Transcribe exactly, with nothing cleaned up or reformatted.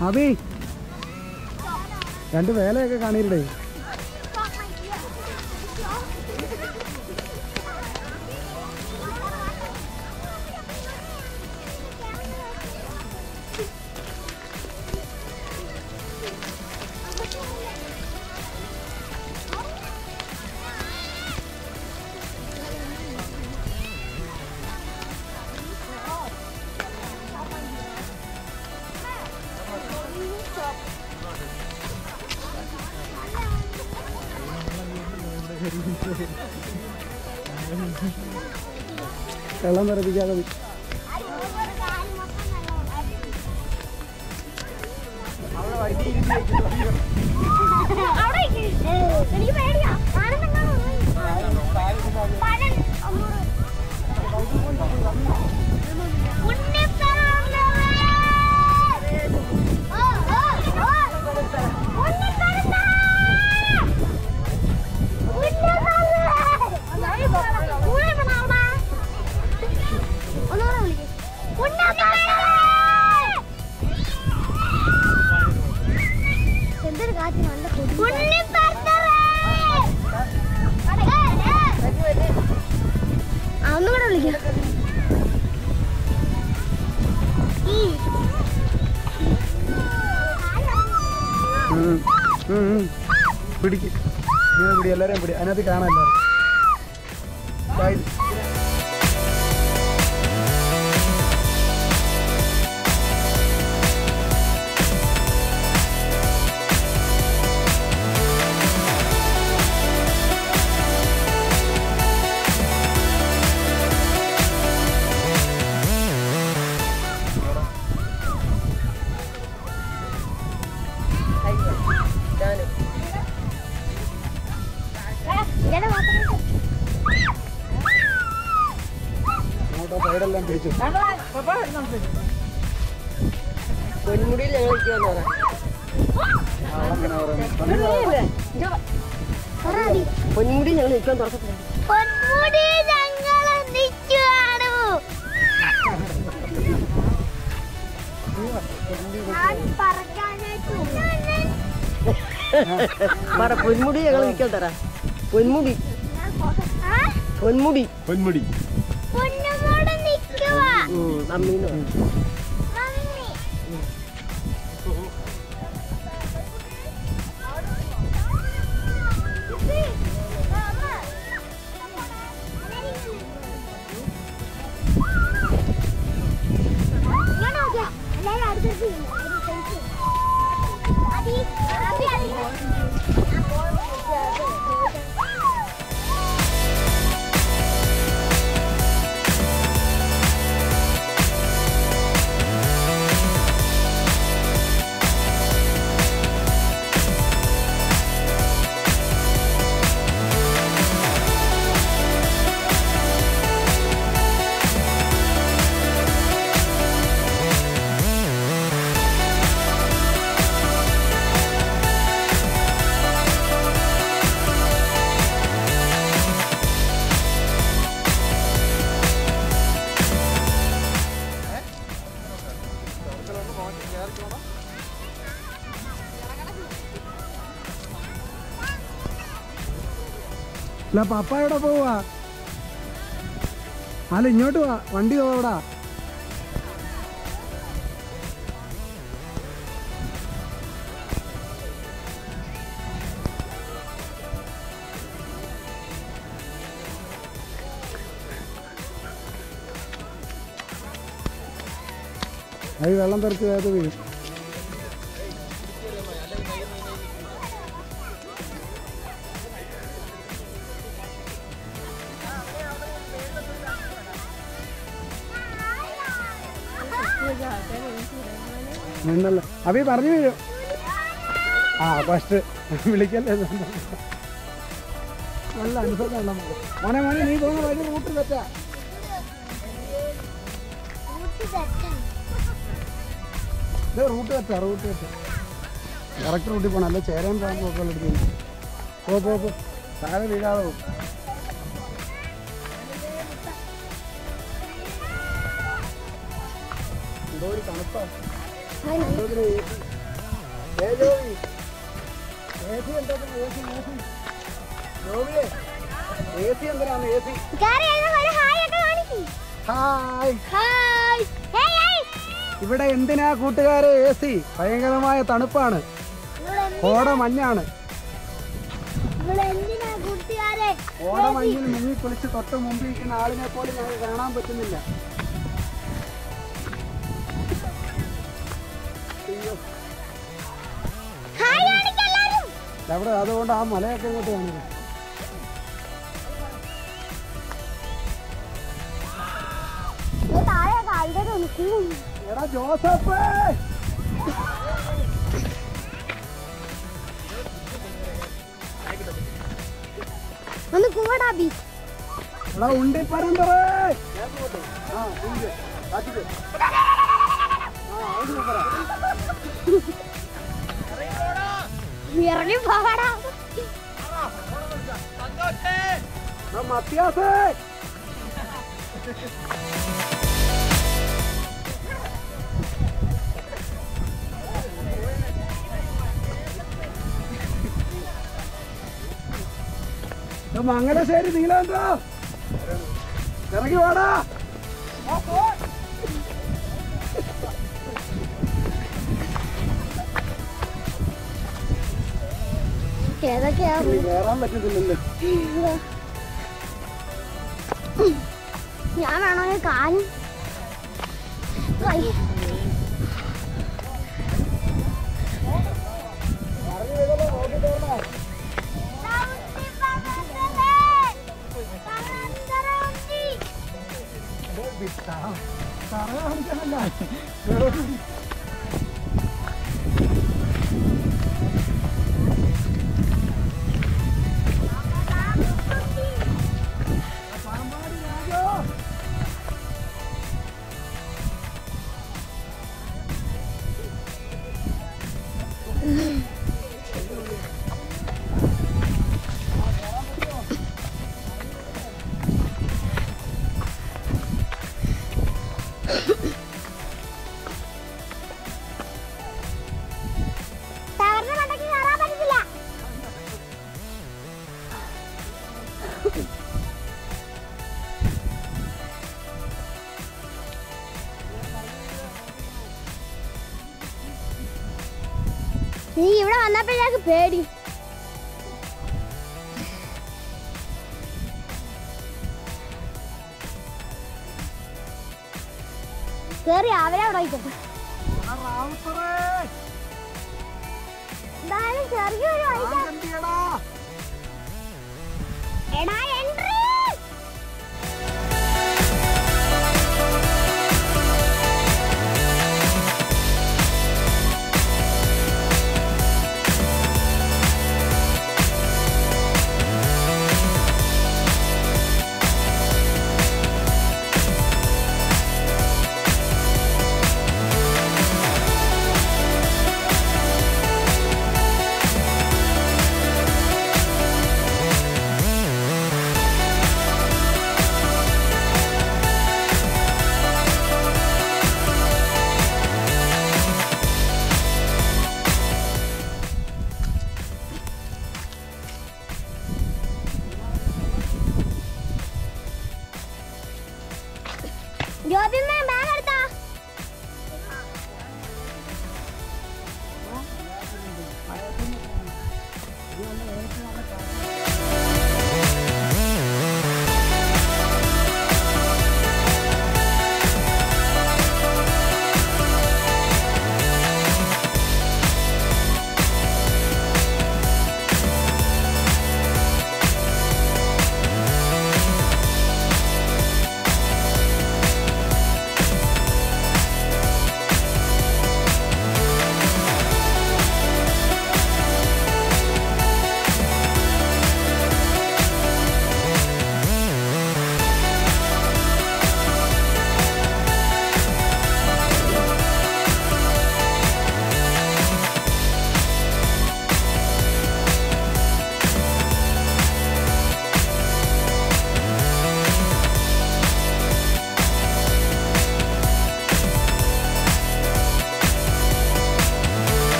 അബി രണ്ട് വേലയൊക്കെ കാണിയില്ലേ? വെള്ളം തെറിപ്പിക്കാതെ എനിക്ക് പേടിയാ. എന്തൊരു കാറ്റ് നല്ല ഒന്നും കൂടെ വിളിക്കാം. പിടിക്ക് പിടി എല്ലാവരെയും പിടി. അതിനകത്ത് കാണാൻ എല്ലാവരും. സൈഡെല്ലാം പിടിച്ചു. പൊന്മുടിയിൽ ഞങ്ങൾ പൊന്മുടി ഞങ്ങൾ നിൽക്കാൻ തുറക്കത്തില്ല. പൊന്മുടി ഞങ്ങൾ നിൽക്കാൻ തരാം. പൊന്മുടി പൊന്മുടി പൊന്മുടി അമ്മീന്ന് അല്ല പപ്പ എവിടെ പോവാ? അല്ല ഇങ്ങോട്ട് വാ, വണ്ടി പോവാ. അത് വെള്ളം തെറിച്ച് വേഗത്ത് വീഴും. നിന്നല്ല അപ്പൊ പറഞ്ഞു വീഴും. ആ ഫസ്റ്റ് വിളിക്കല്ലേ. നല്ല അനുഭവം. മോനെ മോനെ നീ പോകുന്ന വഴി റൂട്ട് തെറ്റാ. ഇത് റൂട്ട് തെറ്റാ റൂട്ട് തെറ്റാ കറക്റ്റ് റൂട്ടിൽ പോകണം. അല്ല ചേരാൻ പോകുമ്പോൾ എടുക്കുന്നു. പോ പോ പോ താഴെ വീഴാതെ പോകും. എന്തോ ഒരു തണുപ്പാ. കേറി എഴുതുമ്പോ ഒരു ഹായ് ഒക്കെ കാണിക്ക്. ഹായ്. ഹായ്. Hey, hey. ഇവിടെ എന്തിനാ കൂട്ടുകാരെ എ സി? ഭയങ്കരമായ തണുപ്പാണ്, ഇവിടെ എന്തി- കോട മഞ്ഞാണ്. ഇവിടെ എന്തിനാ കൂട്ടുകാരെ? കോട മഞ്ഞിൽ മുങ്ങി കുളിച്ച് തൊട്ട് മുമ്പിൽ ഇരിക്കുന്ന ആളിനെ പോലും ഞങ്ങൾക്ക് കാണാൻ പറ്റുന്നില്ല. അയ്യോ. ഹായ് കാണിക്ക് എല്ലാരും. അവിടെ അതുകൊണ്ട് ആ മലയൊക്കെ ഇങ്ങോട്ട് കാണിക്കും. ഇത് താഴെയൊക്കെ ആൾക്കാര് നിൽക്കും. എടാ ജോസഫ്, ഒന്ന് കൂടാ ബി. എടാ ഉണ്ടിപ്പരമ്പറേ. ആ ഉണ്ട്. കാട്ടിക്ക്. ആ അത് പറ. ഇറങ്ങി പോവാടാ. എടാ മത്യാസേ. മംഗലശ്ശേരി നീലാണ്ടോ, ഇറങ്ങി വാടാ. ഏതൊക്കെയാ? കയറാൻ പറ്റുന്നില്ലല്ലോ. ഞാൻ വേണമെങ്കിൽ കാലും നീ ഇവിടെ വന്നപ്പോഴേക്ക് പേടി. കേറി അവരെ അവിടെ വയ്ക്കട്ടെ. എന്തായാലും ചെറിയൊരു വഴിക്കാ. എടാ എൻട്രി. ജോബിമ്മ